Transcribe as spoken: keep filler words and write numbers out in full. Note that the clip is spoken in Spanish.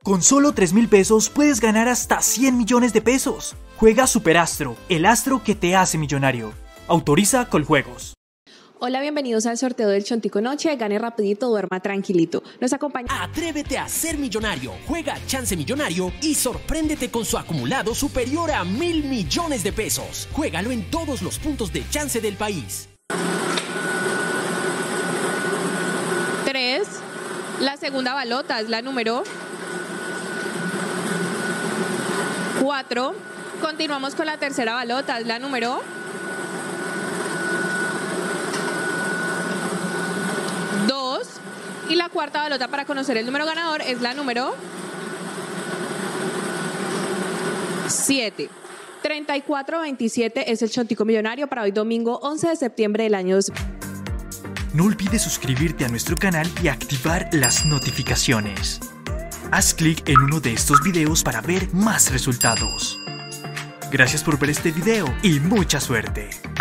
Con solo tres mil pesos puedes ganar hasta cien millones de pesos. Juega Superastro, el astro que te hace millonario. Autoriza Coljuegos. Hola, bienvenidos al sorteo del Chontico Noche. Gane rapidito, duerma tranquilito. Nos acompaña. Atrévete a ser millonario. Juega Chance Millonario y sorpréndete con su acumulado superior a mil millones de pesos. Juégalo en todos los puntos de Chance del país. tres. La segunda balota es la número cuatro. Continuamos con la tercera balota, es la número dos. Y la cuarta balota para conocer el número ganador es la número siete. treinta y cuatro veintisiete es el Chontico Millonario para hoy domingo once de septiembre del año dos mil. No olvides suscribirte a nuestro canal y activar las notificaciones. Haz clic en uno de estos videos para ver más resultados. Gracias por ver este video y mucha suerte.